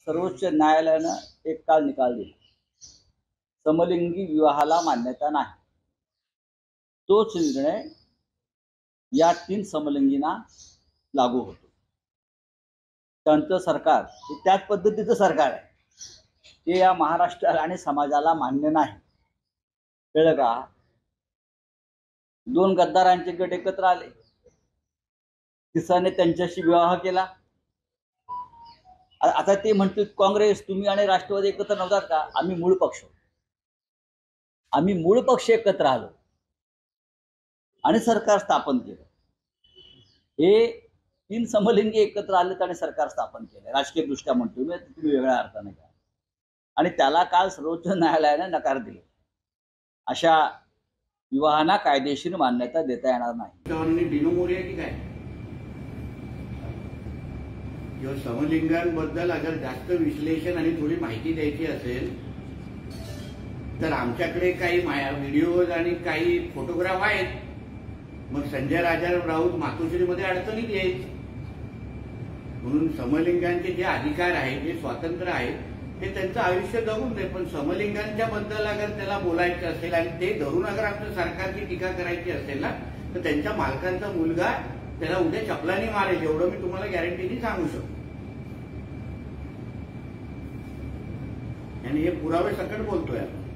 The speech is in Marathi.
सर्वोच्च न्यायालयानं एक काल निकाल दिला, समलिंगी विवाहाला मान्यता नाही। तोच निर्णय या 3 समलिंगींना लागू होतो। त्यांचं सरकार हे त्याच पद्धतीचं सरकार आहे, ते या महाराष्ट्र आणि समाजाला मान्य नाही। कळलं का? 2 गद्दारांचे गट एकत्र आले, तिसऱ्याने त्यांच्याशी विवाह केला। आता ते म्हणतात काँग्रेस तुम्ही आणि राष्ट्रवादी एकत्र नव्हतात का? आम्ही मूळ पक्ष एकत्र आलो आणि सरकार स्थापन केलं। हे 3 समलिंगी एकत्र आलेत आणि सरकार स्थापन केलं, राजकीय दृष्ट्या म्हणतो मी, तुम्ही वेगळ्या अर्थाने घ्या। आणि त्याला काल सर्वोच्च न्यायालयाने नकार दिले। अशा विवाहांना कायदेशीर मान्यता देता येणार नाही। किंवा समलिंगांबद्दल अगर जास्त विश्लेषण आणि थोडी माहिती द्यायची असेल तर आमच्याकडे काही व्हिडिओज आणि काही फोटोग्राफ आहेत। मग संजय राऊत मातोश्रीमध्ये अडचणीत येईल। म्हणून समलिंगांचे जे अधिकार आहेत, जे स्वातंत्र्य आहे, ते त्यांचं आयुष्य जगून दे, पण समलिंगांच्या बद्दल अगर त्याला बोलायचं असेल आणि ते धरून अगर आमच्या सरकारची टीका करायची असेल ना, तर त्यांच्या मालकांचा मुलगा त्याला उद्या चपलाने मारेल, एवढं मी तुम्हाला गॅरंटीने सांगू शकतो। आणि हे पुरावे सकट बोलतोय।